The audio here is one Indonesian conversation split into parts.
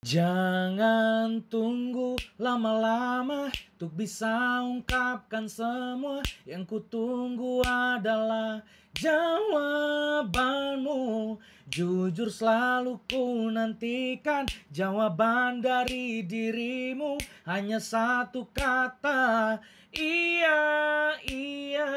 Jangan tunggu lama-lama untuk bisa ungkapkan semua. Yang kutunggu adalah jawabanmu. Jujur selalu ku nantikan jawaban dari dirimu. Hanya satu kata, iya, iya.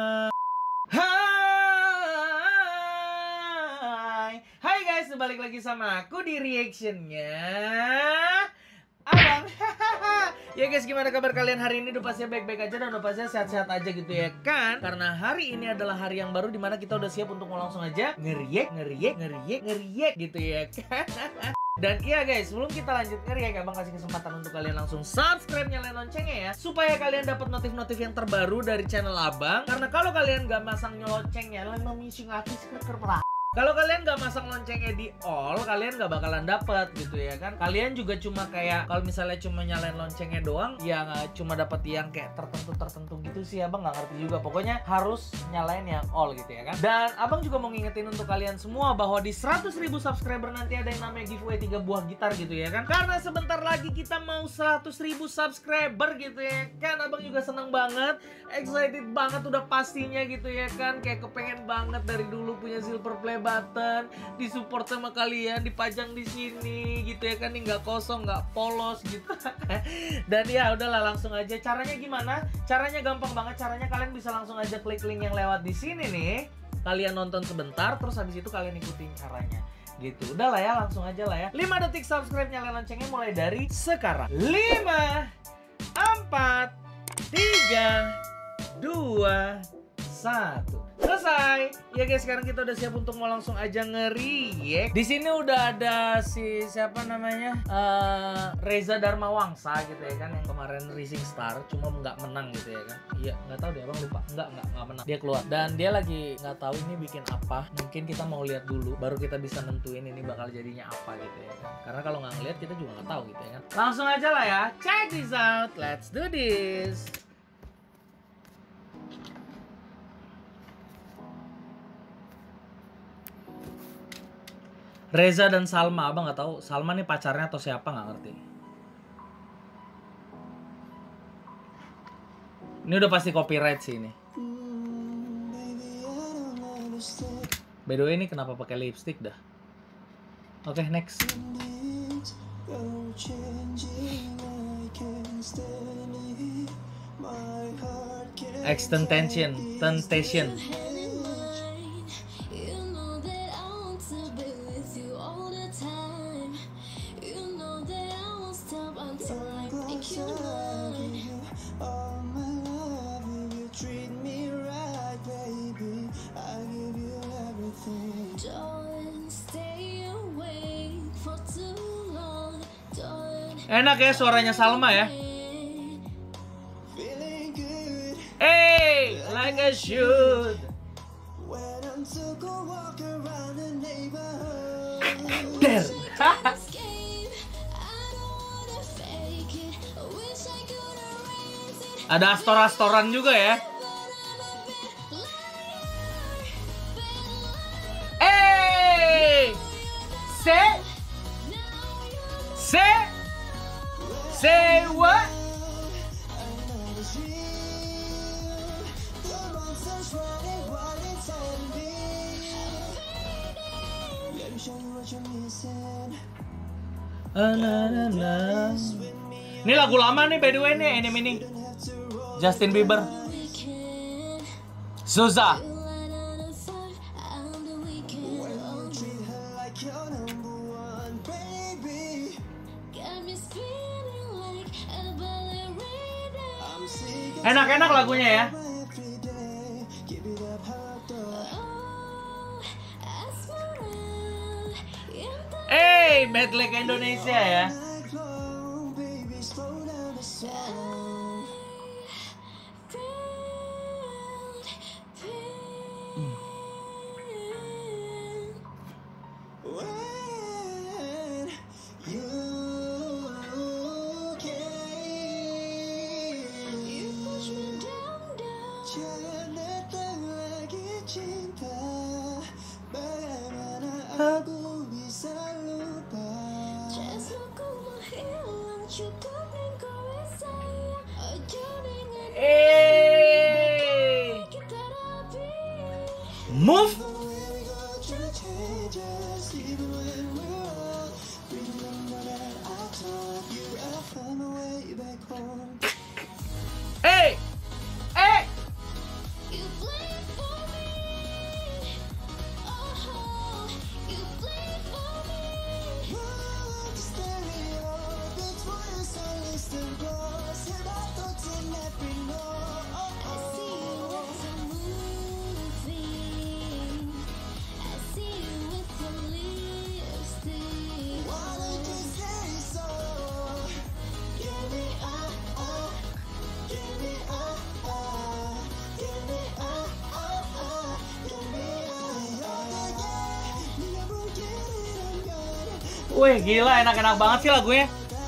Hai guys, balik lagi sama aku di reactionnya Abang. Ya guys, gimana kabar kalian hari ini? Udah pastinya baik-baik aja dan udah pastinya sehat-sehat aja gitu ya kan? Karena hari ini adalah hari yang baru dimana kita udah siap untuk langsung aja ngeriak gitu ya kan? Dan iya guys, sebelum kita lanjut ngeriak, Abang kasih kesempatan untuk kalian langsung subscribe, nyalain loncengnya ya, supaya kalian dapat notif-notif yang terbaru dari channel Abang. Karena kalau kalian gak masang loncengnya, kalau kalian gak masang loncengnya di all, kalian gak bakalan dapet gitu ya kan. Kalian juga cuma kayak, kalau misalnya cuma nyalain loncengnya doang, ya gak cuma dapet yang kayak tertentu gitu sih. Abang gak ngerti juga, pokoknya harus nyalain yang all gitu ya kan. Dan Abang juga mau ngingetin untuk kalian semua bahwa di 100.000 subscriber nanti ada yang namanya giveaway 3 buah gitar gitu ya kan. Karena sebentar lagi kita mau 100.000 subscriber gitu ya kan. Abang juga seneng banget, excited banget udah pastinya gitu ya kan. Kayak kepengen banget dari dulu punya silver play button, disupport sama kalian, dipajang di sini gitu ya kan, nih nggak kosong, nggak polos gitu. Dan ya udahlah, langsung aja. Caranya gimana? Caranya gampang banget. Caranya kalian bisa langsung aja klik link yang lewat di sini nih. Kalian nonton sebentar, terus habis itu kalian ikutin caranya. Gitu. Udah lah ya, langsung aja lah ya. 5 detik subscribe, nyalain loncengnya mulai dari sekarang. 5, 4, 3, 2, 1. Selesai. Ya guys, sekarang kita udah siap untuk mau langsung aja ngeriak. Di sini udah ada si siapa namanya? Reza Darmawangsa gitu ya kan, yang kemarin Rising Star cuma nggak menang gitu ya kan. Iya, nggak tahu deh, Abang lupa. Nggak menang. Dia keluar dan dia lagi nggak tahu ini bikin apa. Mungkin kita mau lihat dulu baru kita bisa nentuin ini bakal jadinya apa gitu ya kan. Karena kalau nggak ngeliat kita juga nggak tahu gitu ya kan. Langsung aja lah ya. Check this out. Let's do this. Reza dan Salma, Abang nggak tahu Salma nih pacarnya atau siapa, nggak ngerti. Ini udah pasti copyright sih ini. By the way, ini kenapa pakai lipstick dah? Oke, next. Extension, Temptation. Enak ya suaranya Salma ya. Hey, like I should. Der. Ada astor-astoran juga ya. Hey, say what? Ini lagu lama nih by the way nih, ini Justin Bieber. Zuza. Enak-enak lagunya ya. Medley ke Indonesia ya. Aku bisa lupa. Move. Hey. Hey. Wih gila, enak-enak banget sih lagunya.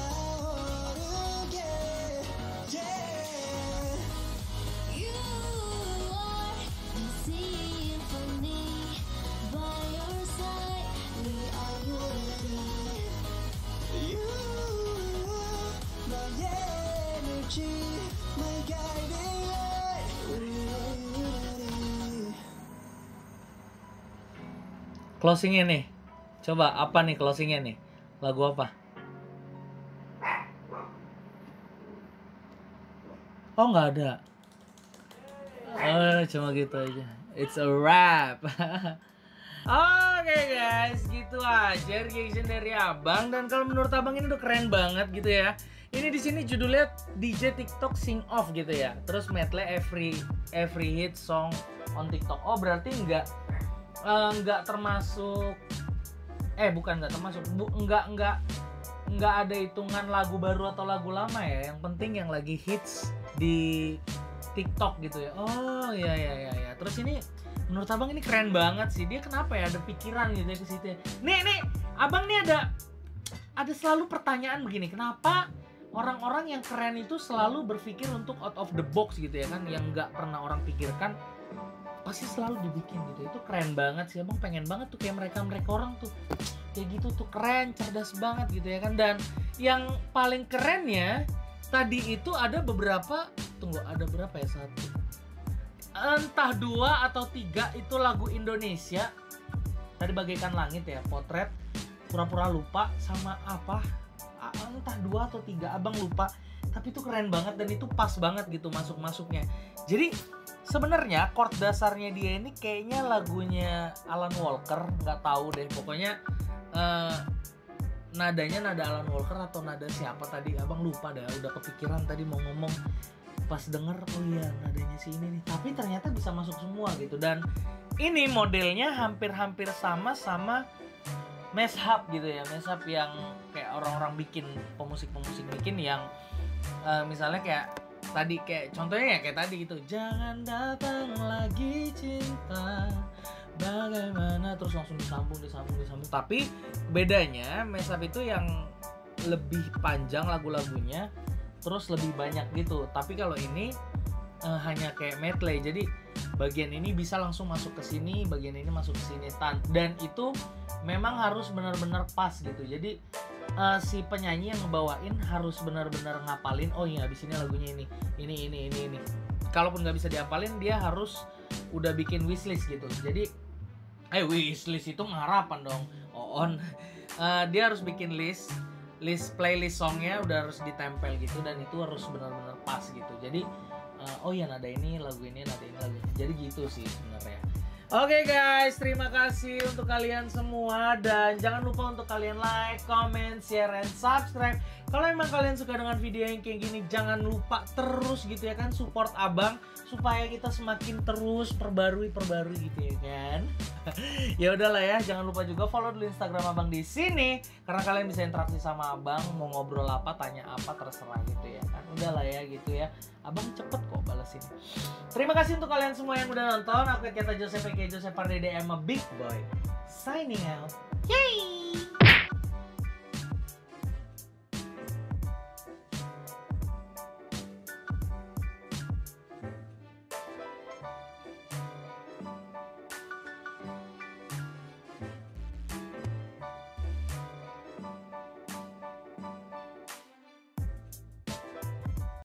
Closingnya nih, coba apa nih closingnya nih? Lagu apa? Oh nggak ada. Oh cuma gitu aja. It's a wrap. Oke guys, gitu aja reaction dari Abang. Dan kalau menurut Abang ini udah keren banget gitu ya. Ini di sini judulnya DJ TikTok Sing Off gitu ya. Terus medley every hit song on TikTok. Oh berarti nggak termasuk. Bukan nggak termasuk. Nggak ada hitungan lagu baru atau lagu lama ya. Yang penting yang lagi hits di TikTok gitu ya. Oh iya. Terus ini menurut Abang ini keren banget sih. Dia kenapa ya ada pikiran gitu ya ke situ. Nih, Abang nih ada selalu pertanyaan begini. Kenapa orang-orang yang keren itu selalu berpikir untuk out of the box gitu ya kan, yang nggak pernah orang pikirkan pasti selalu dibikin gitu. Itu keren banget sih. Abang pengen banget tuh kayak mereka orang tuh kayak gitu tuh, keren, cerdas banget gitu ya kan. Dan yang paling kerennya tadi itu ada beberapa, ada berapa ya, entah 2 atau 3 itu lagu Indonesia. Tadi Bagaikan Langit ya, Potret, Pura-pura Lupa, sama apa, entah 2 atau 3, Abang lupa. Tapi itu keren banget dan itu pas banget gitu masuknya. Jadi sebenarnya chord dasarnya dia ini kayaknya lagunya Alan Walker, nggak tahu deh. Pokoknya nadanya nada Alan Walker atau nada siapa tadi, Abang lupa dah. Udah kepikiran tadi mau ngomong, pas denger oh iya nadanya si ini nih. Tapi ternyata bisa masuk semua gitu. Dan ini modelnya hampir-hampir sama mashup gitu ya. Mashup yang kayak orang-orang bikin, pemusik bikin yang misalnya kayak tadi, kayak contohnya ya kayak tadi gitu, jangan datang lagi cinta bagaimana, terus langsung disambung. Tapi bedanya mashup itu yang lebih panjang lagu-lagunya, terus lebih banyak gitu. Tapi kalau ini hanya kayak medley, jadi bagian ini bisa langsung masuk ke sini, bagian ini masuk ke sini. Dan itu memang harus benar-benar pas gitu. Jadi si penyanyi yang ngebawain harus benar-benar ngapalin, oh iya di sini lagunya ini. Kalaupun nggak bisa diapalin, dia harus udah bikin wishlist gitu. Jadi wishlist itu harapan dong, dia harus bikin list playlist songnya udah harus ditempel gitu, dan itu harus benar-benar pas gitu. Jadi oh iya nada ini lagu ini, nada ini lagu ini. Jadi gitu sih sebenarnya. Oke guys, terima kasih untuk kalian semua. Dan jangan lupa untuk kalian like, comment, share, and subscribe. Kalau emang kalian suka dengan video yang kayak gini, jangan lupa terus gitu ya kan support Abang, supaya kita semakin terus perbarui gitu ya kan. Ya udahlah ya, jangan lupa juga follow dulu Instagram Abang di sini, karena kalian bisa interaksi sama Abang, mau ngobrol apa, tanya apa, terserah gitu ya kan. Udahlah ya gitu ya. Abang cepet kok balesin. Terima kasih untuk kalian semua yang udah nonton. Aku Keta Joseph Pardede, I'm a big boy. Signing out. Yay!